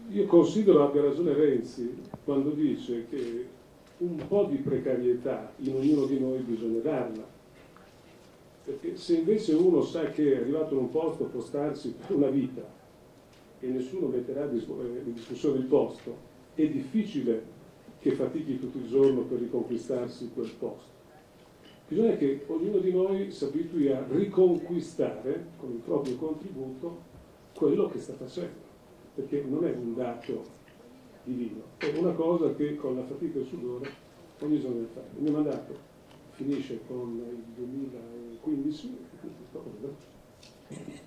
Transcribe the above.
io considero abbia ragione Renzi quando dice che un po' di precarietà in ognuno di noi bisogna darla, perché se invece uno sa che è arrivato in un posto può starci per una vita e nessuno metterà in discussione il posto, è difficile che fatichi tutto il giorno per riconquistarsi quel posto. Bisogna che ognuno di noi si abitui a riconquistare con il proprio contributo quello che sta facendo, perché non è un dato divino, è una cosa che con la fatica e il sudore ogni giorno deve fare. Il mio mandato finisce con il 2015,